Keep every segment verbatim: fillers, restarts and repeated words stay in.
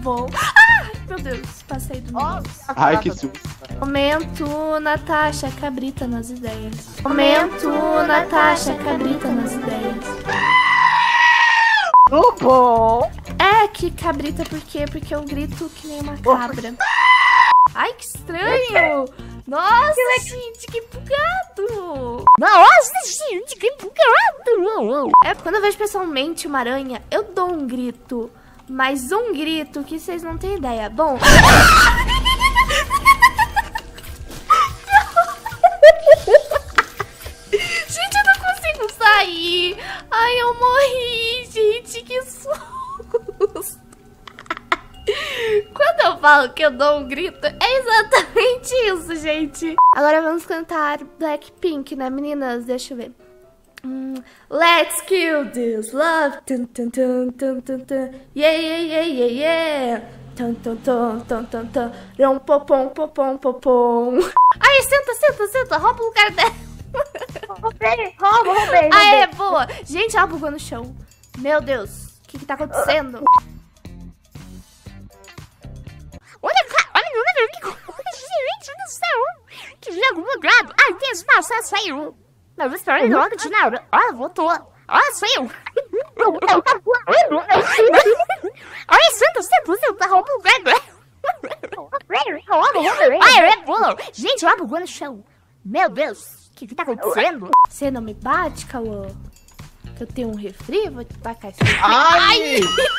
bom. Ah, meu Deus, passei do negócio. Ai, que susto. Momento, Natasha, cabrita nas ideias. Momento, Natasha, cabrita nas ideias. Tudo bom? É, que cabrita por quê? Porque eu grito que nem uma cabra. Ai, que estranho! Nossa, gente, que bugado! Nossa, gente, que bugado! É, quando eu vejo pessoalmente uma aranha, eu dou um grito. Mas um grito que vocês não têm ideia. Bom... Gente, eu não consigo sair! Ai, eu morri, gente, que susto! Quando eu falo que eu dou um grito, é exatamente isso, gente. Agora vamos cantar Blackpink, né, meninas? Deixa eu ver. Hum, let's kill this love. Tum, tum, tum, tum, tum, tum. Yeah, yeah, yeah, yeah, yeah. Tum, tum, tum, tum, tum, tum. Rom, popom, popom, popom. Ai, senta, senta, senta. Rouba o lugar dela. Roubei, rouba, roubei. Ah, é, boa. Gente, ela bugou no chão. Meu Deus, o que que tá acontecendo? Olha, olha, olha, gente do céu. Que jogo bugado. Ai, tem espaço, saiu. Não, vou esperar logo de nada. Olha, voltou. Olha, saiu. Olha, senta, senta, senta. Rouba o lugar. Ai, é bom. Gente, ela bugou no chão. Meu Deus, o que que tá acontecendo? Você não me bate, Cauã? Que eu tenho um refri, vou te tacar esse refri. Ai!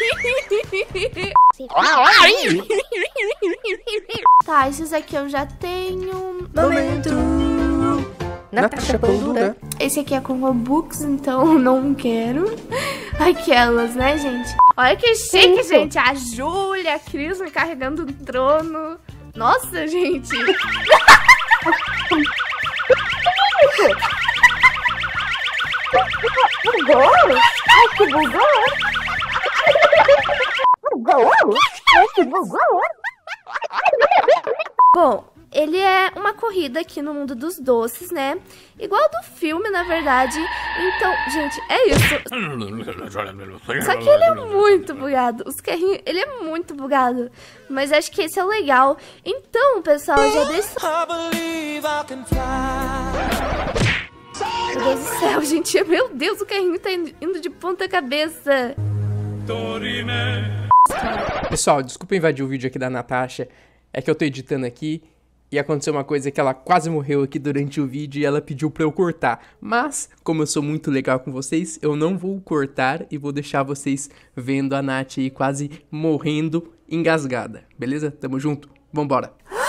Ai! Tá, esses aqui eu já tenho. Momento. Natasha Pão Dura. Esse aqui é com Robux, então não quero. Aquelas, né, gente? Olha que chique, Isso. gente. A Júlia, a Cris me carregando no trono. Nossa, gente. Bugou? Ai, que bugou? Bugou? Ai, que bugou? Bom, ele é uma corrida aqui no mundo dos doces, né? Igual do filme, na verdade. Então, gente, é isso. Só que ele é muito bugado. Os carrinhos, ele é muito bugado. Mas acho que esse é o legal. Então, pessoal, já deixa... Meu Deus do céu, gente. Meu Deus, o carrinho tá indo de ponta cabeça. Pessoal, desculpa invadir o vídeo aqui da Natasha. É que eu tô editando aqui e aconteceu uma coisa que ela quase morreu aqui durante o vídeo e ela pediu pra eu cortar. Mas, como eu sou muito legal com vocês, eu não vou cortar e vou deixar vocês vendo a Nath aí quase morrendo engasgada. Beleza? Tamo junto? Vambora.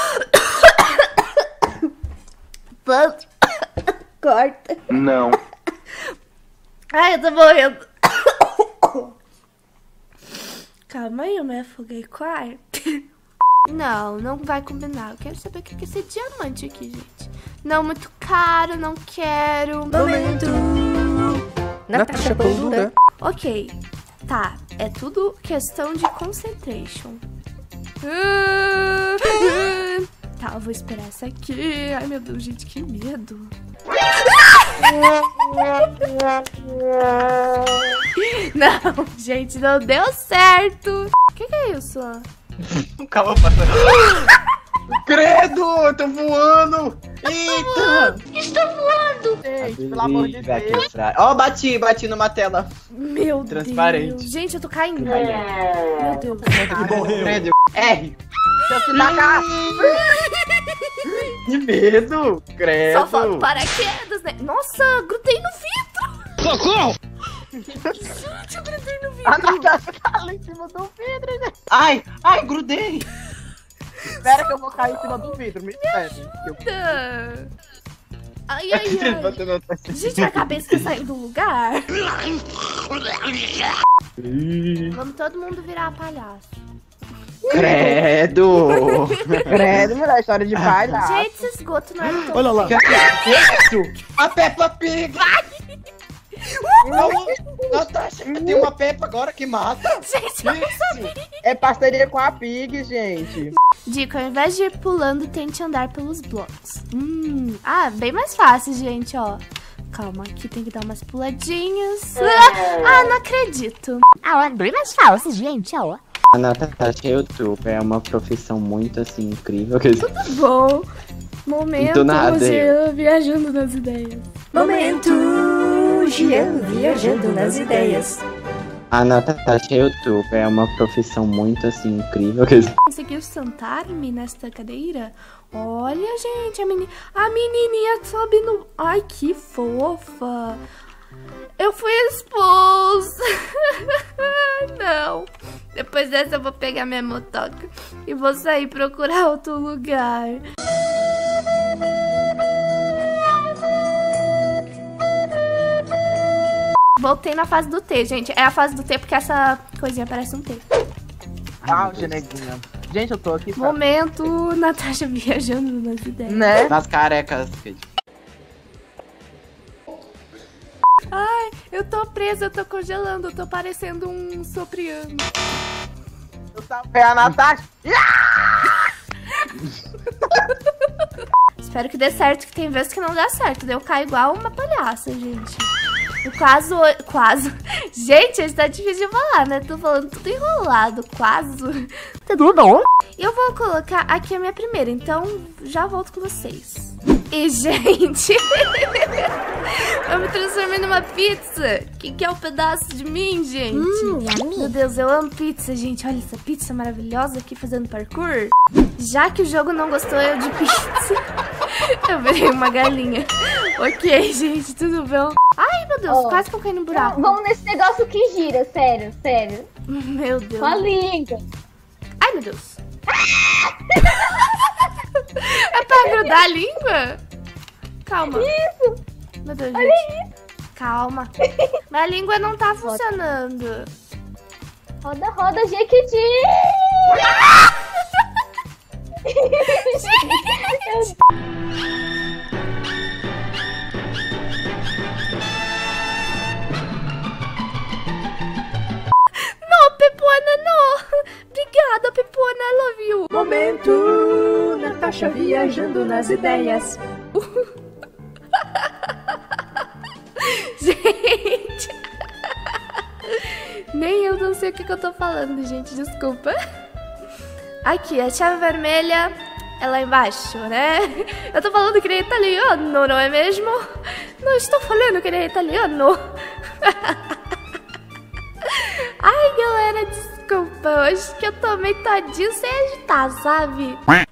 Corta. Não. Ai, eu tô morrendo. Calma aí, eu me afoguei com ar. Não, não vai combinar. Eu quero saber o que é esse diamante aqui, gente. Não, muito caro, não quero. Momento. Natasha Pão Dura. Ok, tá. É tudo questão de concentration. Ah, ah. Tá, eu vou esperar essa aqui. Ai, meu Deus, gente, que medo. Não, gente, não deu certo. O que, que é isso? Calma, passando. Credo, eu tô voando. Eita. Estou voando! Gente, pelo amor de Deus. Ó, oh, bati, bati numa tela. Meu Transparente. Deus. Gente, eu tô caindo. É. Meu Deus. Credo. R. Deixa eu te tacar! Que medo. Credo. Só falta paraquedas, né? Nossa, grudei no vidro. Socorro! Gente, eu grudei no vidro. A Natasha tá lá em cima do vidro, gente. Ai, ai, grudei. Espera que eu vou cair em cima do vidro, me espere. Eita. Ai, ai, ai. Gente, a cabeça tá saindo do lugar. Vamos todo mundo virar palhaço. Credo. Credo, mulher, história de palhaço. Gente, esse esgoto não é todo. Olha lá. Que isso? A Peppa Pig. Não, Natasha, tem uma Peppa agora que mata. Gente, eu não sabia. É parceria com a Pig, gente. Dica, ao invés de ir pulando, tente andar pelos blocos. Hum, ah, bem mais fácil, gente, ó. Calma, aqui tem que dar umas puladinhas. Ah, não acredito. Ah, é bem mais fácil, gente, ó. A Natasha YouTube é uma profissão muito assim incrível. Tudo bom. Momento Jean viajando nas ideias. Momento Jean viajando nas ideias. A Natasha YouTube é uma profissão muito assim incrível. Conseguiu sentar-me nesta cadeira? Olha, gente, a, meni... a menininha sobe no... Ai, que fofa. Eu fui expulsa. Não. Depois dessa eu vou pegar minha motoca e vou sair procurar outro lugar. Voltei na fase do T, gente. É a fase do T porque essa coisinha parece um T. Ah, geneguinha. Gente, eu tô aqui. Sabe? Momento Natasha viajando nas ideias. Né? Nas carecas. Ai, eu tô presa, eu tô congelando, eu tô parecendo um sopriano. Eu tava é a Natasha. Espero que dê certo, que tem vezes que não dá certo. Daí eu caio igual uma palhaça, gente. No caso, quase. Gente, isso tá difícil de falar, né? Tô falando tudo enrolado, quase. Tudo bom? E eu vou colocar aqui a minha primeira, então já volto com vocês. E, gente, eu me transformei numa pizza. Que que é um pedaço de mim, gente? Hum, Meu Deus, eu amo pizza, gente. Olha essa pizza maravilhosa aqui fazendo parkour. Já que o jogo não gostou eu de pizza, eu virei uma galinha. Ok, gente, tudo bom? Ai, meu Deus, Oh. quase que eu caí no buraco. Vamos nesse negócio que gira, sério, sério. Meu Deus. Com a língua. Ai, meu Deus. É pra grudar a língua? Calma. Isso. Meu Deus, Olha gente. isso. Calma. Minha língua não tá funcionando. Roda, roda, Jequiti. Gente. Não, Pepona, não. Obrigada, Pepona, I love you. Momento Natasha viajando nas ideias. Gente. Nem eu não sei o que, que eu tô falando, gente. Desculpa. Aqui, a chave vermelha é lá embaixo, né? Eu tô falando que nem italiano, não é mesmo? Não estou falando que nem italiano. Ai, galera, desculpa. Eu acho que eu tomei todinho sem agitar, sabe? Ai,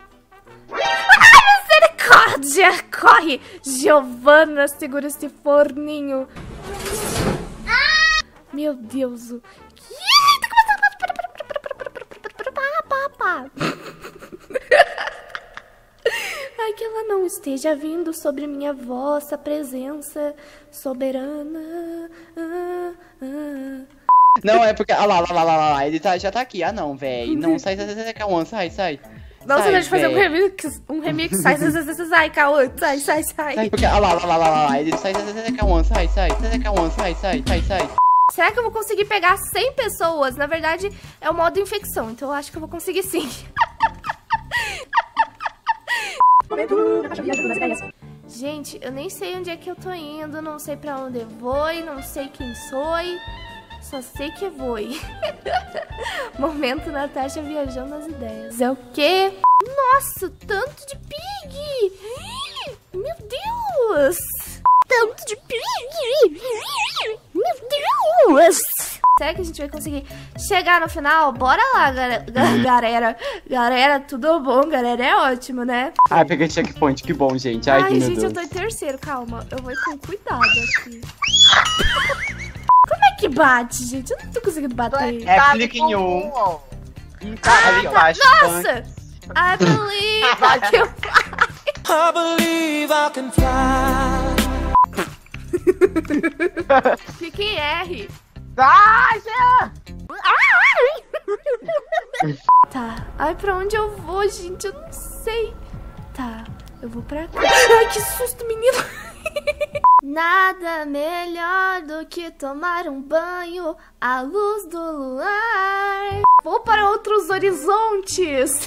misericórdia! Corre! Giovana, segura esse forninho. Meu Deus. o- Ai, que ela não esteja vindo sobre minha vossa presença soberana. Ah, ah. Não, é porque. Ah lá, lá, lá, lá, lá, lá. Ele tá, já tá aqui. Ah não, véi. Não, sai, sai, sai, sai, Cauã, sai, sai. Não, você Sai, deixa fazer um véi. remix. Um remix. Sai, sai, sai, sai, sai, sai, Cauã. Sai, sai, sai. Sai, porque. Ah lá, lá, lá, lá, lá. Ele sai, sai, sai, sai, Cauã, sai, sai, sai, sai, Cauã, sai, sai, sai, sai. Será que eu vou conseguir pegar cem pessoas? Na verdade, é o modo infecção. Então eu acho que eu vou conseguir sim. Momento Natasha viajando nas ideias. Gente, eu nem sei onde é que eu tô indo. Não sei pra onde eu vou. Não sei quem sou. Só sei que vou. Momento Natasha viajando nas ideias. É o quê? Nossa, tanto de pig! Meu Deus! Tanto de pig! Meu Deus! Será que a gente vai conseguir chegar no final? Bora lá, galera. Galera, galera, tudo bom? Galera, é ótimo, né? Ai, peguei checkpoint, que bom, gente. Ai, Ai, meu gente, Deus. eu tô em terceiro, calma. Eu vou ir com cuidado aqui. Como é que bate, gente? Eu não tô conseguindo bater. É clique em um. ó. E tá ali, ó. Acho Nossa! I believe que eu I believe I can fly. Clique em R. Ai, Jean! Tá. Ai, pra onde eu vou, gente? Eu não sei. Tá, eu vou pra cá. Ai, que susto, menino. Nada melhor do que tomar um banho à luz do luar. Vou para outros horizontes.